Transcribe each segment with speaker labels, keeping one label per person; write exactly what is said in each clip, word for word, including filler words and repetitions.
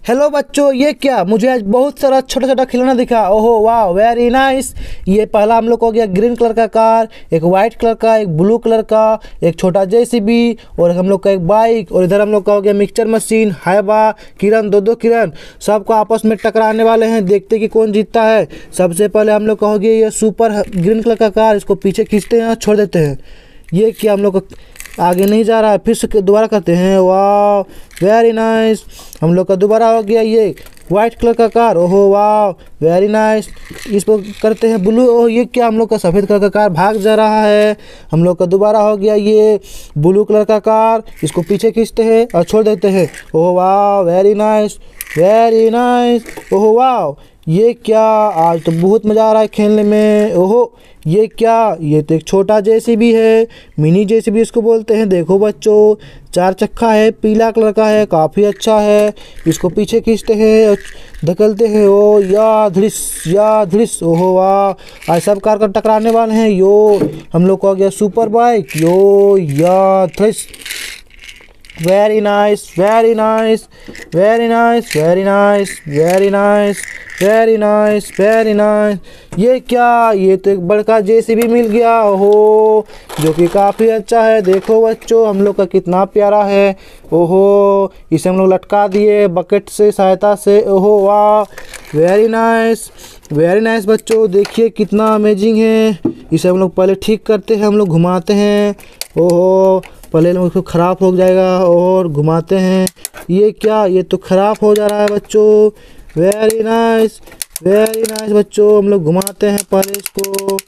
Speaker 1: Hello बच्चों, ये क्या मुझे आज बहुत सारा छोटा छोटा खिलौना दिखा। ओहो वाह, वेरी नाइस। ये पहला हम लोग को हो गया ग्रीन कलर का कार, एक वाइट कलर का, एक ब्लू कलर का, एक छोटा जेसीबी और हम लोग का एक बाइक, और इधर हम लोग का हो गया मिक्सचर मशीन। हाइबा किरण, दो दो किरण सबको आपस में टकराने वाले हैं। देखते कि कौन जीतता है। सबसे पहले हम लोग का हो गया ये सुपर ग्रीन कलर का कार, इसको पीछे खींचते हैं, छोड़ देते हैं। ये क्या हम लोग का आगे नहीं जा रहा है, फिर से दोबारा करते हैं। वाह वेरी नाइस। हम लोग का दोबारा हो गया ये वाइट कलर का कार। ओहो वाह वेरी नाइस। इस पर करते हैं ब्लू। ओह ये क्या, हम लोग का सफ़ेद कलर का कार भाग जा रहा है। हम लोग का दोबारा हो गया ये ब्लू कलर का कार, इसको पीछे खींचते हैं और छोड़ देते हैं। ओह वाह वेरी नाइस वेरी नाइस। ओह वाह ये क्या, आज तो बहुत मज़ा आ रहा है खेलने में। ओहो ये क्या, ये तो एक छोटा जेसीबी है, मिनी जेसीबी इसको बोलते हैं। देखो बच्चों, चार चक्का है, पीला कलर का है, काफ़ी अच्छा है। इसको पीछे खींचते हैं और धकेलते हैं। ओ या धृस या धृस। ओहो वाह, आज सब कार का टकराने वाले हैं। यो हम लोग को आ गया सुपर बाइक। यो या धृस। Very nice very nice very nice very nice very nice very nice very nice. ये क्या, ये तो एक बड़का जेसीबी मिल गया हो, जो कि काफ़ी अच्छा है। देखो बच्चों, हम लोग का कितना प्यारा है। ओहो इसे हम लोग लटका दिए बकेट से सहायता से। ओहो वाह वेरी नाइस वेरी नाइस। बच्चों देखिए कितना अमेजिंग है। इसे हम लोग पहले ठीक करते हैं, हम लोग घुमाते हैं। ओहो पहले हम उसको ख़राब हो जाएगा और घुमाते हैं। ये क्या, ये तो ख़राब हो जा रहा है बच्चों। Very nice very nice. बच्चों हम लोग घुमाते हैं पहले इसको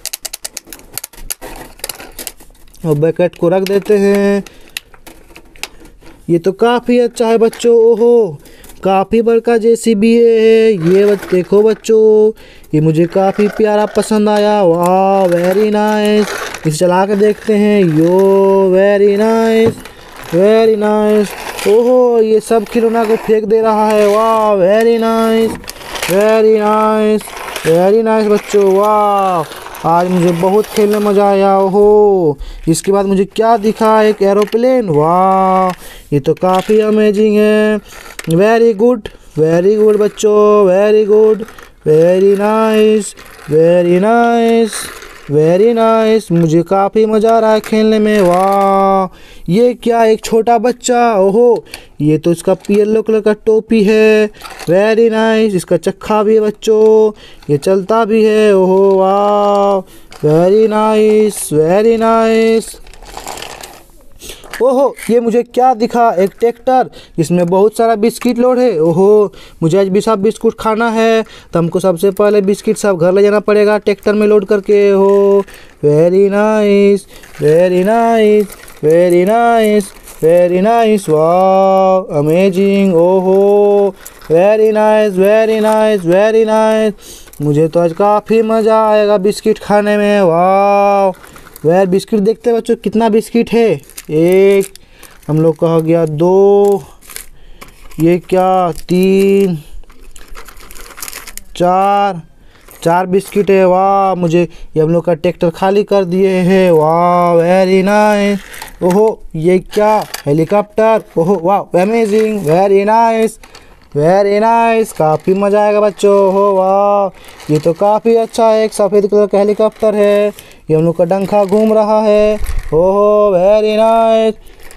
Speaker 1: और बकेट को रख देते हैं। ये तो काफ़ी अच्छा है बच्चों। ओहो काफ़ी बड़का जेसीबी है ये। बच देखो बच्चों, ये मुझे काफ़ी प्यारा पसंद आया। वाह वेरी नाइस। इसे चला के देखते हैं। यो वेरी नाइस वेरी नाइस। ओहो ये सब खिलौना को फेंक दे रहा है। वाह very nice very nice very nice. बच्चों वाह, आज मुझे बहुत खेलने में मज़ा आया। ओहो इसके बाद मुझे क्या दिखा, एक एरोप्लेन। वाह ये तो काफ़ी अमेजिंग है। वेरी गुड वेरी गुड बच्चों, very good very nice very nice very nice. मुझे काफ़ी मज़ा आ रहा है खेलने में। वाह ये क्या, एक छोटा बच्चा। ओहो ये तो इसका येलो कलर का टोपी है। Very nice. इसका चक्का भी है बच्चों, ये चलता भी है। ओहो वाह वेरी नाइस वेरी नाइस। ओहो ये मुझे क्या दिखा, एक ट्रैक्टर, इसमें बहुत सारा बिस्किट लोड है। ओहो मुझे आज भी सब बिस्कुट खाना है, तो हमको सबसे पहले बिस्किट सब घर ले जाना पड़ेगा ट्रैक्टर में लोड करके। हो very nice very nice very nice very nice. वाह अमेजिंग। ओहो very nice very nice very nice. मुझे तो आज काफ़ी मज़ा आएगा बिस्किट खाने में। वाह वह बिस्किट देखते हैं बच्चों, कितना बिस्किट है। एक हम लोग का हो गया, दो, ये क्या, तीन, चार चार बिस्किट है। वाह मुझे ये हम लोग का ट्रैक्टर खाली कर दिए हैं। वाह वेरी नाइस। ओहो ये क्या, हेलीकॉप्टर। ओहो वाह amazing very nice very nice. काफ़ी मज़ा आएगा बच्चों। हो वाह ये तो काफ़ी अच्छा है, एक सफ़ेद कलर का हेलीकॉप्टर है। ये हम लोग का डंका घूम रहा है। ओहो वेरी नाइस।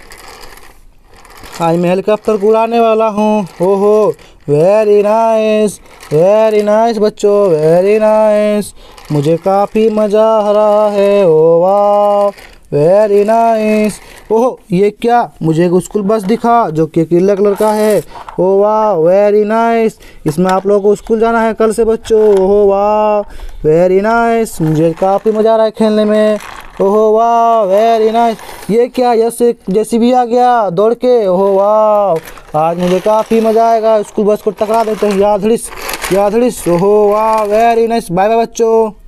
Speaker 1: आज मैं हेलीकॉप्टर को उड़ाने वाला हूँ। ओहो वेरी नाइस वेरी नाइस बच्चों, वेरी नाइस। मुझे काफ़ी मज़ा आ रहा है। ओ वाह वेरी नाइस। ओह ये क्या, मुझे एक स्कूल बस दिखा जो कि पीला कलर का है। ओ वाह वेरी नाइस। इसमें आप लोगों को स्कूल जाना है कल से बच्चों। ओहो वाह वेरी नाइस। मुझे काफ़ी मज़ा आ रहा है खेलने में। ओहो वाह वेरी नाइस। ये क्या, जैसे जेसीबी आ गया दौड़ के। ओहो वाह आज मुझे काफ़ी मज़ा आएगा। स्कूल बस को टकरा देते हैं। यादृश यादृश। ओहो वाह वेरी नाइस। बाय बाय बच्चों।